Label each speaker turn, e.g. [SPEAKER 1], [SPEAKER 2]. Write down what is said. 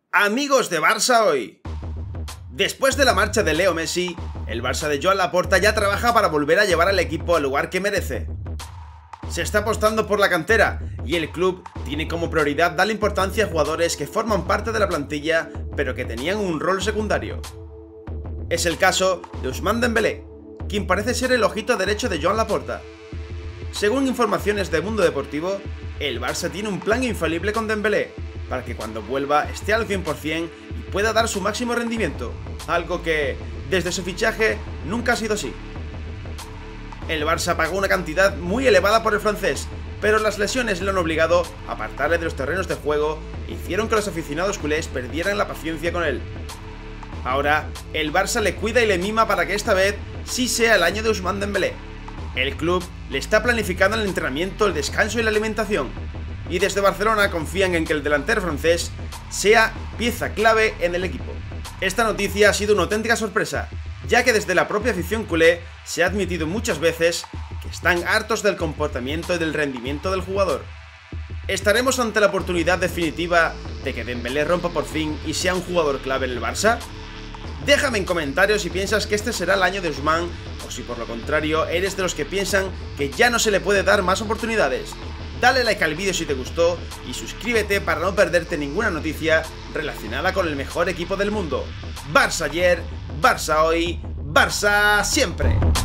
[SPEAKER 1] Amigos de Barça hoy. Después de la marcha de Leo Messi, el Barça de Joan Laporta ya trabaja para volver a llevar al equipo al lugar que merece. Se está apostando por la cantera y el club tiene como prioridad darle importancia a jugadores que forman parte de la plantilla pero que tenían un rol secundario. Es el caso de Ousmane Dembélé, quien parece ser el ojito derecho de Joan Laporta. Según informaciones de Mundo Deportivo, el Barça tiene un plan infalible con Dembélé para que cuando vuelva esté al 100% y pueda dar su máximo rendimiento, algo que, desde su fichaje, nunca ha sido así. El Barça pagó una cantidad muy elevada por el francés, pero las lesiones le han obligado a apartarle de los terrenos de juego e hicieron que los aficionados culés perdieran la paciencia con él. Ahora, el Barça le cuida y le mima para que esta vez sí sea el año de Ousmane Dembélé. El club le está planificando el entrenamiento, el descanso y la alimentación, y desde Barcelona confían en que el delantero francés sea pieza clave en el equipo. Esta noticia ha sido una auténtica sorpresa, ya que desde la propia afición culé se ha admitido muchas veces que están hartos del comportamiento y del rendimiento del jugador. ¿Estaremos ante la oportunidad definitiva de que Dembélé rompa por fin y sea un jugador clave en el Barça? Déjame en comentarios si piensas que este será el año de Ousmane o si por lo contrario eres de los que piensan que ya no se le puede dar más oportunidades. Dale like al vídeo si te gustó y suscríbete para no perderte ninguna noticia relacionada con el mejor equipo del mundo. Barça ayer, Barça hoy, Barça siempre.